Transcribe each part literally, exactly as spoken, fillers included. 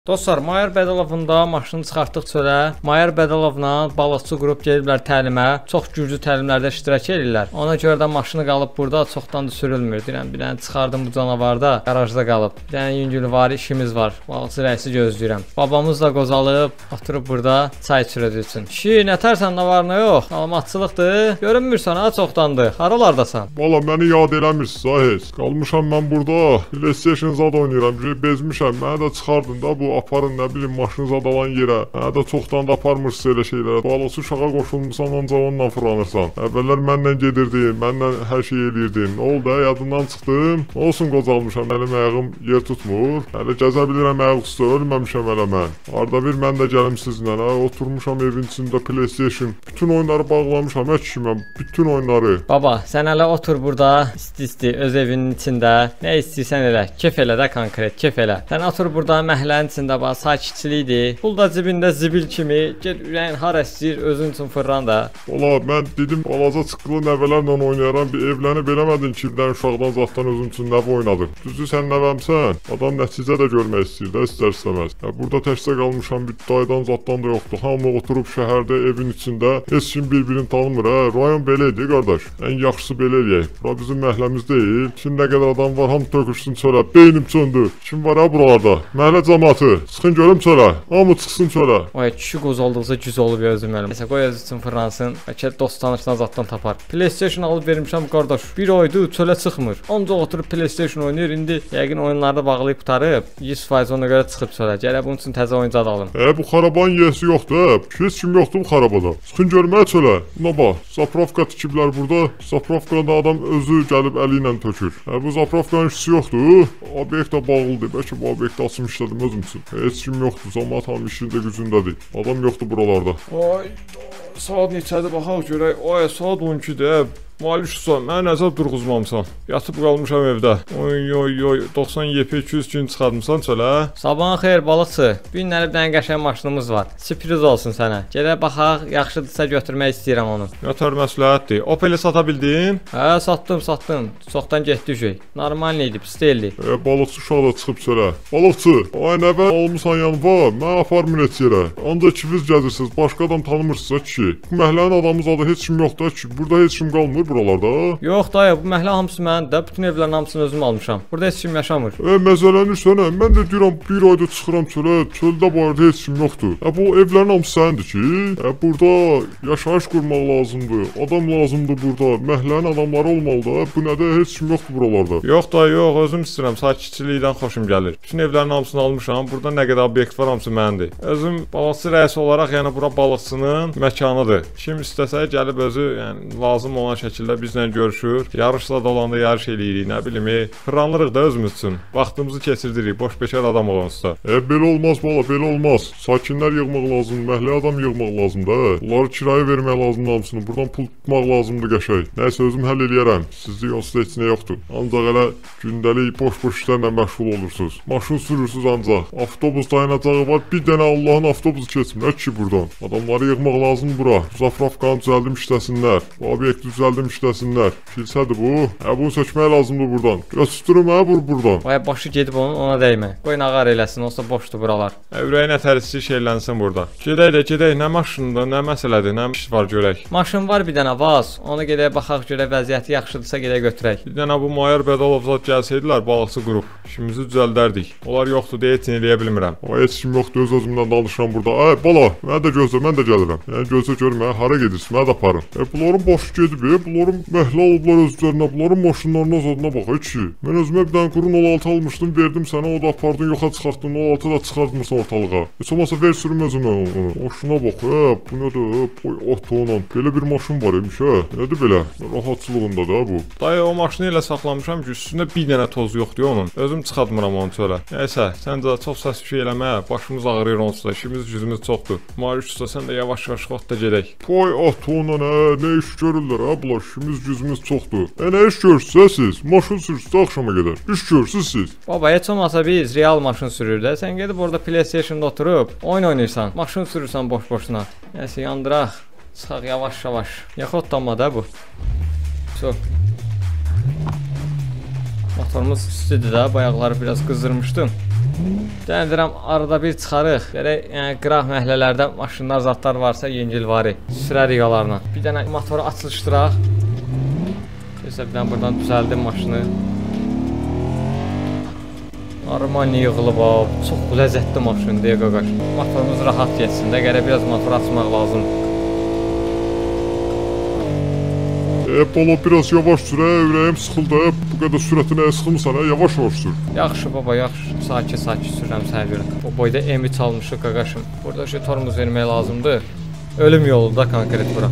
Dostlar, Mayar Bədalovunda maşını çıxartdıq çölə. Mayar Bədalovla balıqçı qrup gediblər təlimə. Çox güclü təlimlərdə iştirak edirlər. Ona görə də maşını qalıb burada, çoxdan da sürülmür. Deyirəm, bir dənə çıxardım bu canavarda, qarajda qalıb. Bir dənə yüngülü var, işimiz var. Balıqçı rəisi gözləyirəm. Babamız da qozalıb, oturub burada çay içirəcək üçün. Kişi, nətərsən, nə var, nə yox? Almatçılıqdır. Görünmürsən, ha, çoxdandır. Haralardasan? Valla məni yad eləmirsiniz, ha heç. Qalmışam mən burada. PlayStation zad oynayıram. Bezmişəm. Məni də çıxardın da bu aparın, nə bilim, maşınıza dalan yerə. Hə də çoxdan da aparmırsınız elə şeylərə. Balıqçı uşağa qoşulmusan, ancaq onunla fırlanırsan. Əvvəllər mənlə gedirdin, mənlə hər şey eləyirdin. Nə oldu, yadından çıxdım. Olsun, qocalmışam, əlim ayağım yer tutmur. Hələ gəzə bilirəm, ayaq üstə, ölməmişəm hələ mən. Arada bir mən də gəlim sizinlə, hə, oturmuşam evin içində PlayStation. Bütün oyunları bağlamışam, hə kişi mən, bütün oyunları. Baba, sən hələ otur burada, isti-isti, öz evinin içində. Nə istəyirsən elə, kef elə də konkret, kef elə. Sən otur burada məhəllənin içində bax, sakitçilikdir. Pul da cibində zibil kimi, get ürəyin har əsir, özün üçün fırlan da. Valla mən dedim, balaca çıqqılı nəvələrlə oynayaram, bir evlənib eləmədin ki, birdən uşaqdan zatdan özün üçün nəvə oynadın. Düzdür, sən nəvəmsən, adam nəticə də görmək istəyir də, istər istəməz. Ya, burada təkcə qalmışam, bir daydan zatdan da yoxdur. Hamı oturub şəhərdə, evin içində, heç kim bir-birini tanımır, hə. Rayon belə idi, qardaş. Ən yaxşısı belə eləyək. Bura bizim məhəlləmiz deyil. Kim nə qədər adam var, hamı töküşsün çölə. Beynim söndü. Kim var ha buralarda? Məhəllə cəmaatı. Çıxın görüm çölə. Hamı çıxsın çölə. Ay, kişi qozaldıqca güz olub ya özüm əlim. Nəsə qoy öz üçün fırlansın. Bəlkə dost tanışdan zatdan tapar. PlayStation alıb vermişəm qardaş. Bir aydır çölə çıxmır. Ancaq oturub PlayStation oynayır. İndi yəqin oyunlarda bağlayıb qutarıb. yüz faiz ona görə çıxıb çölə. Gələ bunun üçün təzə oyuncaq alım. E bu xarabanın yiyəsi yoxdur, hə. Heç kim yoxdur bu xarabada. Çıxın görməyə çölə. Buna bax. Zapravka tikiblər burada. Zapravkada adam özü gəlib əli ilə tökür. Hə, bu zapravkanın işçisi yoxdur. Obyekt də bağlıdır. Bəlkə bu obyekti açım işlədim özüm üçün. Heç kim yoxdur. Cəmaət hamı işində gücündədir. Adam yoxdur buralarda. Ay, saat neçədir baxaq görək. Ay, saat on ikidir. Maliş usta, mənə nəzər durğuzmamısan. Yatıb qalmışam evdə. Oy oy oy, doxsan yedi iki yüz gün çıxartmısan çölə. Sabahın xeyir balıqçı. Bu günləri bir dənə qəşəng maşınımız var. Sürpriz olsun sənə. Gələ baxaq, yaxşıdırsa götürmək istəyirəm onu. Nətər məsləhətdir. Opel-i sata bildin? Hə, satdım, satdım. Çoxdan getdi şey. Normal idi, pis deyildi. E, balıqçı uşaq da çıxıb çölə. Balıqçı, ay nəvə almısan yanıma, mən aparmır et yerə. Ancaq ikiniz gəzirsiniz, başqa adam tanımırsınız ki. Bu məhəllənin adamı zadı heç kim yoxdur ki. Burada heç kim qalmır buralarda. Yox dayı, bu məhəllə hamısı mənim də. Bütün evlərin hamısını özüm almışam. Burada heç kim yaşamır. E, məzələnirsən, mən də deyirəm, bir ayda çıxıram çölə, çöldə barədə heç kim yoxdur. E, bu evlərin hamısı sənindir ki. E, burada yaşayış qurmaq lazımdır. Adam lazımdır burada. Məhəllənin adamları olmalıdır. Bu nədə heç kim yoxdur buralarda. Yox da yox, özüm istəyirəm. Sakitçilikdən xoşum gəlir. Bütün evlərin hamısını almışam. Burada nə qədər obyekt var, hamısı mənimdir. Özüm balıqçı rəisi olaraq, yəni bura balıqçının məkanıdır. Kim istəsə gəlib özü, yəni lazım olan şəkildə bizlə görüşür. Yarışla dolanda yarış eləyirik, nə bilim, fırlanırıq da özümüz üçün. Vaxtımızı keçirdirik, boş beşər adam olunsa. E, belə olmaz bala, belə olmaz. Sakinlər yığmaq lazımdır, məhəllə adam yığmaq lazımdır, hə. Onları kirayə vermək lazımdır hamısını. Buradan pul tutmaq lazımdır qəşəng. Nəysə özüm həll eləyərəm. Sizlik onsuz heç nə yoxdur. Ancaq elə gündəlik boş-boş işlərlə məşğul olursunuz. Maşın sürürsünüz ancaq. Avtobus dayanacağı var, bir dənə Allahın avtobusu keçmir ki buradan. Adamları yığmaq lazımdır bura. Zapravkanı düzəldim işləsinlər. Bu obyekti düzəldim işləsinlər. Kilsədir bu. Hə, bunu sökmək lazımdır buradan. Biraz tuturum hə bur buradan. Vay, başı gedib onun, ona dəymə. Qoy nağar eləsin, olsa boşdur buralar. Hə, ürəyin ətərisi şeylənsin burada. Gedək də gedək, nə maşındır, nə məsələdir, nə iş var görək. Maşın var bir dənə vaz. Onu gedək baxaq görək, vəziyyəti yaxşıdırsa gedək götürək. Bir dənə bu Mayar Bədalov zat gəlsəydilər, balıqçı qrup. İşimizi düzəldərdik. Onlar yoxdur deyə heç nə eləyə bilmirəm. Ay, heç kim yoxdur, öz özümdən danışıram burada. Ay bala, mənə də gözlə, mən də gəlirəm. Yəni gözlə görmə, hara gedirsən, mənə də aparın. E, bunların başı gedib, e, bunların məhlə alıblar özlərinə, bunların maşınlarına zadına bax ki. Mən özümə bir dənə qurun on altı almışdım, verdim sənə, o da apardın, yoxa çıxartdın, on altı da çıxartmırsan ortalığa. Heç olmasa ver sürüm özümə onu. O şuna bax, hə, bu nədir, boy otonan. Belə bir maşın var imiş, hə. Nədir belə? Rahatçılığında da bu. Dayı, o maşını elə saxlamışam ki, üstündə bir dənə toz yoxdur onun. Özüm çıxartmıram onu çölə. Nəysə, sən də çox səs şey eləmə, başımız ağrıyır onsuz da, işimiz gücümüz çoxdur. Marius usta, sən də yavaş-yavaş vaxtda gedək. Boy otonan, hə, nə iş görürlər, hə, bunlar, işimiz gücümüz çoxdur. E, nə iş görürsünüz siz? Maşın sürürsünüz axşama qədər. İş görürsünüz siz. Baba, heç olmasa biz real maşın sürür də. Sən gedib orada PlayStation-da oturub oyun oynayırsan. Maşın sürürsən boş-boşuna. Nəsə yandıraq. Çıxaq yavaş-yavaş. Yaxud damma da bu. So. Motorumuz istidir də. Bayaqları biraz qızdırmışdım. Deyirəm arada bir çıxarıq. Belə yəni qıraq məhəllələrdə maşınlar, zatlar varsa yüngülvari sürərik onlarla. Bir dənə motoru açılışdıraq. Gözlə bir dənə buradan düzəldim maşını. Normal yığılıb o. Çox ləzzətli maşındır qaqaş. Motorumuz rahat getsin də, gərək biraz motor açmaq lazımdır. E, bala biraz yavaş sür, ürəyim sıxıldı. Bu qədər sürətinə sıxılmısan, yavaş yavaş sür. Yaxşı baba, yaxşı. Sakit-sakit sürürəm sənə görə. O boyda emi çalmışıq qaqaşım. Burada şey tormuz vermək lazımdır. Ölüm yolunda konkret bura.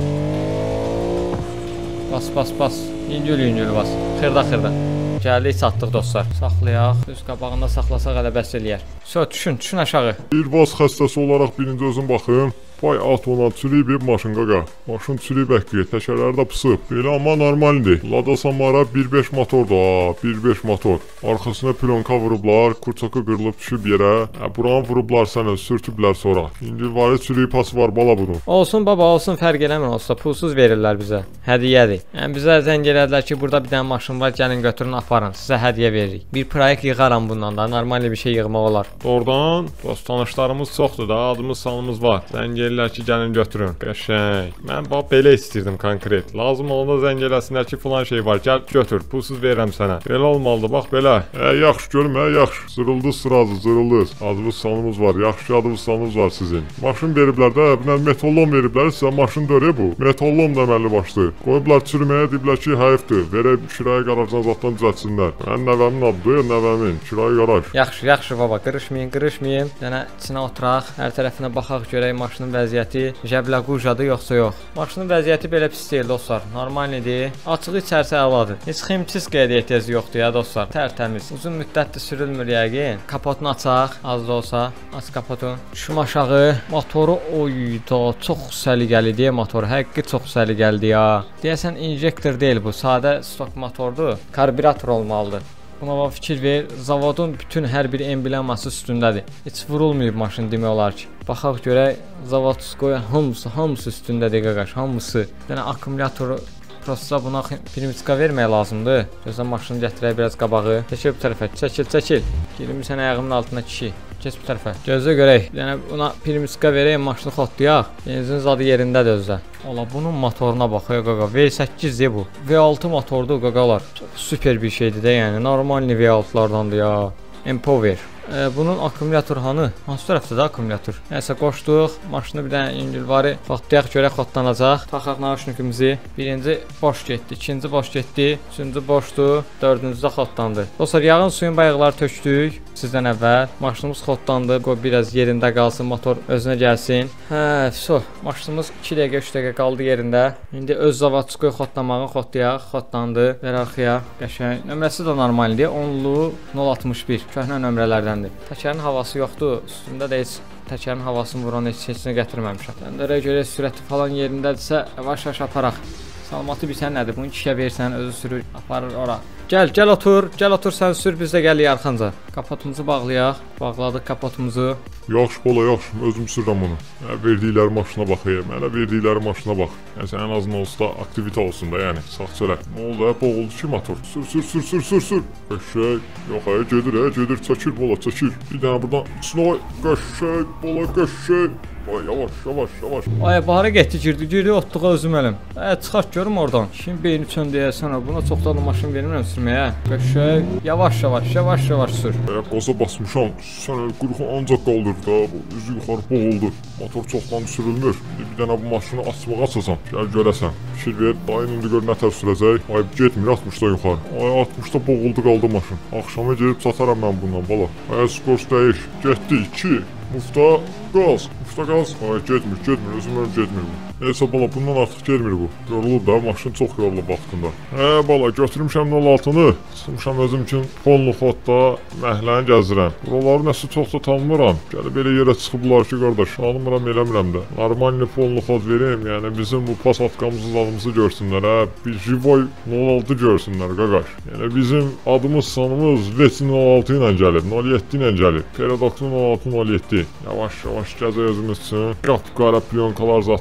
Bas, bas, bas. Yüngül-yüngül bas. Xırda-xırda. Gəldik, çatdıq dostlar. Saxlayaq. Düz qabağında saxlasaq hələ bəs eləyər. Sö, düşün, düşün aşağı. Bir vaz xəstəsi olaraq birinci özüm baxım. Vay at ona çürüyüb bir maşın qaqa. Maşın çürüyüb əqqi, təkərləri də pısıb. Belə amma normaldir. Lada Samara bir beş motordur ha, bir beş motor. Arxasına plonka vurublar, kurçakı qırılıb düşüb yerə. Hə, buranı vurublar sənə, sürtüblər sonra. İndi var çürüyüb pası var bala bunu. Olsun baba, olsun, fərq eləmir olsa. Pulsuz verirlər bizə. Hədiyyədir. Yəni bizə zəng elədilər ki, burada bir dənə maşın var, gəlin götürün, aparın. Sizə hədiyyə veririk. Bir proyekt yığaram bundan da, normal bir şey yığmaq olar. Doğrudan dost tanışlarımız çoxdur da, adımız sanımız var. Zəng ellər ki, gəlin götürün. Qəşəng. Mən bax belə istirdim konkret. Lazım olanda zəng eləsinlər ki, falan şey var. Gəl götür. Pulsuz verirəm sənə. Belə olmalıdır. Bax belə. Hə, yaxşı görüm, hə, yaxşı. Zırıldı sırazı, zırıldı. Adımız sanımız var. Yaxşı adımız sanımız var sizin. Maşın veriblər də, bir metallon veriblər. Sizə maşın dörə bu. Metallon deməli başdı. Qoyublar çürüməyə, deyiblər ki, həyifdir. Verib kirayə qarajdan zatdan düzəltsinlər. Mən nəvəmin adıdır, nəvəmin. Kirayə qaraj. Yaxşı, yaxşı baba. Qırışmayın, qırışmayın. Yəni içinə oturaq. Hər tərəfinə baxaq görək maşının vəziyyəti Jəbləqujadır yoxsa yox. Maşının vəziyyəti belə pis deyil dostlar. Normal idi. Açığı içərisi əladır. Heç ximçiskaya ehtiyacı yoxdur ya dostlar. Tərtəmiz. Uzun müddətdir sürülmür yəqin. Kapotunu açaq. Az da olsa. Aç kapotunu. Düşüm aşağı. Motoru oyda çox səliqəlidir motor. Həqiqi çox səliqəlidir ya. Deyəsən injektor deyil bu. Sadə stok motordur. Karbürator olmalıdır. Buna fikir ver, zavodun bütün hər bir embleması üstündədir. Heç vurulmayıb maşın demək olar ki. Baxaq görək, zavodskoya hamısı, hamısı üstündədir qaqaş, hamısı. Yəni akkumulatoru prosta buna primitska vermək lazımdır. Gözlə maşını gətirək biraz qabağı. Çəkil bu tərəfə, çəkil, çəkil. Girmişsən ayağımın altına kişi. Keç bu tərəfə. Gözlə görək. Yəni buna primitska verək, maşını xotlayaq. Benzin zadı yerindədir özdə. Ola bunun motoruna baxıyor qaqa. V səkkiz-dir bu. V altı motordur qaqalar. Çox super bir şeydir də, yəni normal V altılardandır ya. Empower. E, bunun akkumulatoru hanı? Hansı tərəfdədir akkumulyator? Nəsə qoşduq. Maşını bir dənə yüngülvari xotlayaq görək xotlanacaq. Taxaq nauşnikimizi. Birinci boş getdi, ikinci boş getdi, üçüncü boşdu, dördüncü də xotlandı. Dostlar, yağın suyun bayıqları tökdük sizdən əvvəl. Maşınımız xotlandı. Qoy biraz yerində qalsın, motor özünə gəlsin. Hə, so. Maşınımız iki dəqiqə, üç dəqiqə qaldı yerində. İndi öz zavodçuyu xotlamağı xotlayaq. Xotlandı. Ver arxaya. Qəşəng. Nömrəsi də normaldir. onlu nol altmış bir. Köhnə nömrələrdən. Təkərin havası yoxdur. Üstündə də heç təkərin havasını vuran heç keçini gətirməmişəm. Dəndərə görə sürəti falan yerindədirsə, yavaş-yavaş aparaq. Salmatı bilsən nədir? Bunu kişiyə versən, özü sürür, aparır ora. Gəl, gəl otur, gəl otur, sən sür, biz də gəlirik arxanca. Kapotumuzu bağlayaq. Bağladıq kapotumuzu. Yaxşı bala, yaxşı. Özüm sürürəm onu. Hə, verdikləri maşına baxayım. Mənə verdikləri maşına bax. Yəni ən azından olsa da aktivitə olsun da, yəni sağ çörək. Nə oldu? Hə, boğuldu ki motor. Sür, sür, sür, sür, sür, sür. Qəşəng. Yox, hə, gedir, hə, gedir. Çəkir bala, çəkir. Bir dənə buradan. Snoy, qəşəng, bala, qəşəng. Ay, yavaş, yavaş, yavaş. Ay, bahara getdi, girdi, girdi, otluğa özüm əlim. Ə, çıxart görüm oradan. Şimdi beyni çön deyəsən, buna çoxdan da maşın vermirəm sürməyə. Qəşəng, yavaş, yavaş, yavaş, yavaş sür. Ə, qaza basmışam. Sən qırxı ancaq qaldır da, bu üzü yuxarı boğuldu. Motor çoxdan sürülmür. Bir dənə bu maşını açmağa açasan, gəl görəsən. Fikir ver, dayın indi gör nətər sürəcək. Ay, getmir altmışdan yuxarı. Ay, altmışda boğuldu qaldı maşın. Axşama gedib çataram mən bundan bala. Ay, skors dəyiş. Getdi iki. Mufta qaz. Mufta qaz. Ay, getmir, getmir. Özüm ölüm getmir bu. Neysə bala, bundan artıq gelmir bu. Yorulub da, maşın çox yorulub vaxtında. Hə bala, götürmüşəm nol altını. Çıxmışam özüm üçün Polnu xotda məhləni gəzdirəm. Buraları nəsə çox da tanımıram. Gəlib belə yerə çıxıblar ki, qardaş, almıram, eləmirəm də. Normalni Polnu xot vereyim, yəni bizim bu pasatkamızın adımızı görsünlər, hə. Bir Jivoy nol altı görsünlər, qaqaş. Yəni bizim adımız, sanımız Veti nol altı ilə gəlib, nol yeddi ilə gəlib. Paradoxlu nol altı nol yeddi. Yavaş-yavaş gəzək özümüz üçün. Qapqara plyonkalar zatlar.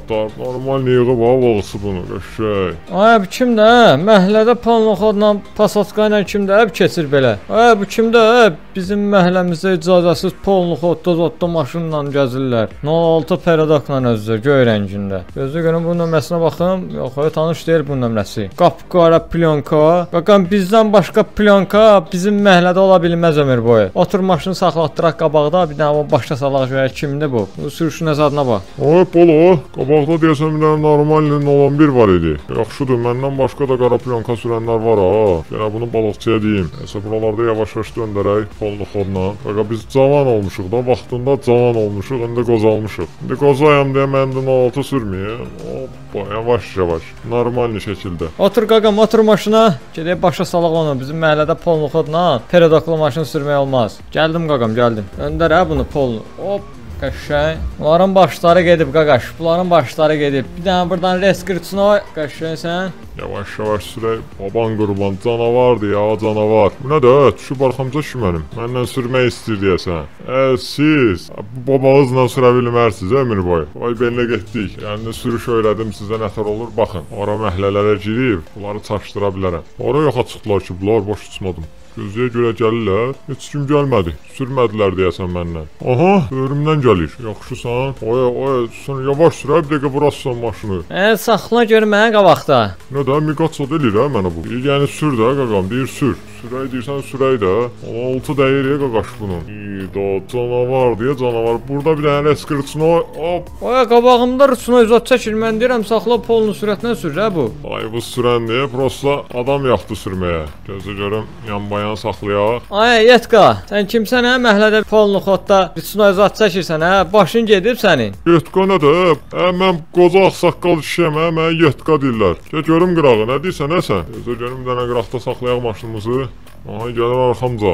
Normal yığı var bağısı bunu qəşəng. Ay bu kimdə? Məhəllədə panloxodla, pasatka ilə kimdə hep keçir belə. Ay bu kimdə? Bizim məhəlləmizdə icazəsiz panloxodda zotda maşınla gəzirlər. nol altı Perodakla özü göy rəngində. Gözü görün bunun nömrəsinə baxım. Yox, o tanış deyil bunun nömrəsi. Qapqara plyonka. Qaqam bizdən başqa plyonka bizim məhəllədə ola bilməz ömür boyu. Otur maşını saxlatdıraq qabaqda, bir dənə o başa salaq görək kimdir bu. Bu sürüşün zadına bax. Ay bolo, qabaqda deyəsən bir dənə normal on bir var idi. Yaxşıdır, məndən başqa da qara plyonka sürənlər var ha. Yəni bunu balıqçıya deyim. Nəsə buralarda yavaş-yavaş döndərək polluxodla. Qaqa biz cavan olmuşuq da, vaxtında cavan olmuşuq, indi qozalmışıq. İndi qozayam deyə məndə nol altı sürməyəm. Hoppa, yavaş-yavaş, normal şəkildə. Otur qaqam, otur maşına. Gedək başa salaq onu. Bizim məhəllədə polluxodla perodaklı maşın sürmək olmaz. Gəldim qaqam, gəldim. Öndər hə bunu pollu. Hop. Qəşəng. Bunların başları gedib qaqaş. Bunların başları gedib. Bir dənə buradan reskirtsin o. Qəşəng sən. Yavaş-yavaş sürək. Baban qurban, canavardır ya, canavar. Bu nədir? Düşüb arxamca ki mənim. Məndən sürmək istəyir deyəsən. E, siz bu babağızla sürə bilmərsiniz ömür boyu. Vay belə getdik. Yəni sürüş öyrədim sizə nətər olur. Baxın, ora məhəllələrə girib bunları çaşdıra bilərəm. Ora yoxa çıxdılar ki, bunlar boş tutmadım. Gözləyə görə gəlirlər. Heç kim gəlmədi. Sürmədilər deyəsən məndən. Aha, önümdən gəlir. Yaxşısan? Oya, oya, sən yavaş sür, bir dəqiqə buraxsan maşını. E, saxla gör mənə qabaqda. Nə də miqaçot eləyir hə mənə bu. Yəni sür də qaqam, deyir sür. Sürək deyirsən sürək də. on altı dəyir ya qaqaş bunun. İyi da canavar deyə canavar. Burada bir dənə reskirtsin o. Hop. Oya qabağımda rüsuna uzat çəkir. Mən deyirəm saxla polunu sürətinə sür hə bu. Ay bu sürən deyə prosta adam yaxdı sürməyə. Gözə görüm yan bayan saxlayaq. Ay Yetka, sən kimsən hə məhəllədə polunu xodda rüsuna uzat çəkirsən hə? Başın gedib sənin. Yetka nədir? Hə mən qoca ağsaqqal kişiyəm hə, mənə Yetka deyirlər. Gəl görüm qırağı, nə deyirsən hə sən? Gözə görüm bir dənə qıraqda saxlayaq maşınımızı. Aha gəlir arxamca.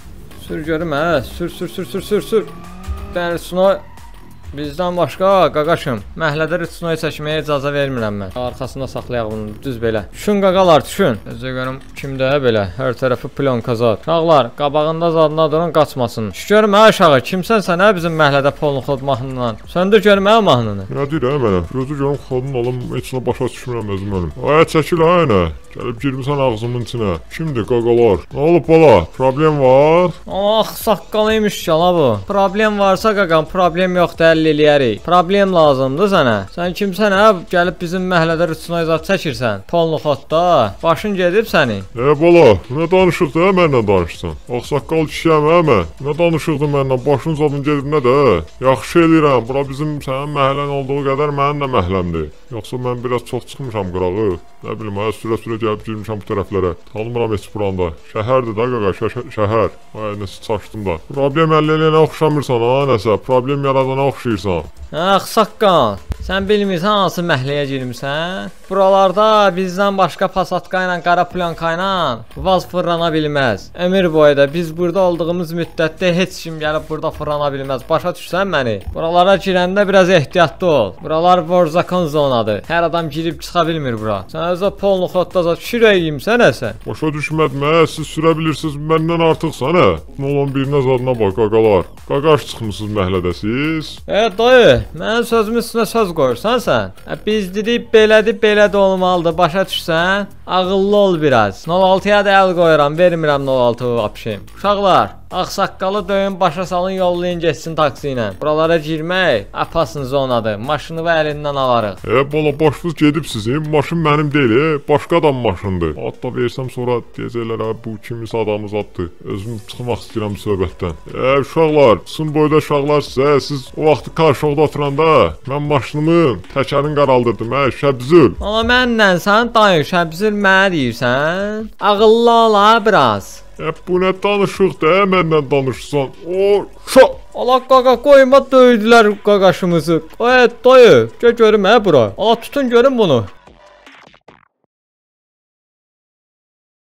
Sür görüm hə, sür sür sür sür sür sür. Dən rüsuna bizdən başqa qaqaşım. Məhəllədə rüsnoyu çəkməyə icazə vermirəm mən. Arxasında saxlayaq bunu, düz belə. Düşün qaqalar, düşün. Özə görüm kimdə belə, hər tərəfi plonka zad. Uşaqlar, qabağında zadına durun, qaçmasın. Şu görüm hə aşağı, kimsən sən hə bizim məhəllədə polnuxod mahnından? Söndür görüm hə mahnını. Nə deyir hə mənə? Gözü görüm xodun alım, heç nə başa düşmürəm özüm ölüm. Ay çəkil hə nə? Gəlib girmisən ağzımın içinə. Kimdir qaqalar? Nə olub bala? Problem var? Ah, saqqalıymış çala bu. Problem varsa qaqam, problem yoxdur, həll eləyərik. Problem lazımdır sənə. Sən kimsən hə? Gəlib bizim məhəllədə rüsuna izad çəkirsən. Polnuxodda. Başın gedib sənin. E bala, nə danışıqdı hə mənlə danışsan? Ağsaqqal kişiyəm hə mən. Nə danışıqdı mənlə? Başın zadın gedib nə də? Yaxşı eləyirəm. Bura bizim sənin məhəllən olduğu qədər mənim də məhəlləmdir. Yoxsa mən biraz çox çıxmışam qırağı. Nə bilim, ay sürə-sürə gəlib girmişəm bu tərəflərə. Tanımıram heç buranda. Şəhərdir da qaqa, şə şəhər. Ay nəsə çaşdım da. Problem həll eləyənə oxşamırsan ha, nəsə. Problem yaradana oxşayırsan. Ax saqqal. Sən bilmirsən hansı məhəlləyə girmisən? Buralarda bizdən başqa pasatka ilə, qara plyanka ilə vaz fırlana bilməz. Ömür boyu da biz burada olduğumuz müddətdə heç kim gəlib burada fırlana bilməz. Başa düşsən məni? Buralara girəndə biraz ehtiyatlı ol. Buralar Vorzakon zonadır. Hər adam girib çıxa bilmir bura. Sən özə polnuxodda zat şürəyimsən əsən. Başa düşmədim hə, siz sürə bilirsiniz məndən artıqsan hə. Nə olan birinə zadına bax qaqalar. Qaqaş çıxmısınız məhlədəsiz? E dayı, mənim sözümün üstünə söz qoyursan sən. E, biz dedik belədir, belə də olmalıdır. Başa düşsən? Ağıllı ol biraz. nol altıya da əl qoyuram, vermirəm nol altı vapşim. Uşaqlar, ağsaqqalı döyün, başa salın, yollayın getsin taksi ilə. Buralara girmək apasın zonadır. Maşını və əlindən alarıq. E bala başınız gedib sizin. Maşın mənim deyil, e, başqa adam maşındır. Hatta versəm sonra deyəcəklər ha bu kimis adamız atdı. Özüm çıxmaq istəyirəm söhbətdən. E uşaqlar, sizin boyda uşaqlar sizə, siz o vaxtı qarşıda oturanda mən maşınımı təkərin qaraldırdım, hə, Şəbzül. Amma mənlə sən dayı Şəbzül mənə deyirsən? Ağıllı ol ha biraz. E bu nə danışıqdır, məndən danışsan. O şa. Allah qaqa qoyma döydülər qaqaşımızı. Ay dayı, gör görüm hə bura. Allah tutun görün bunu.